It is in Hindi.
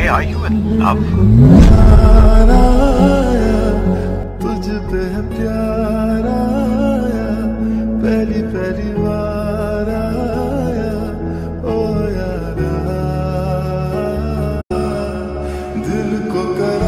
Hey, are you in love? तुझ पे प्यार आया, पहली पहली बार आया, ओ यारा दिल को कर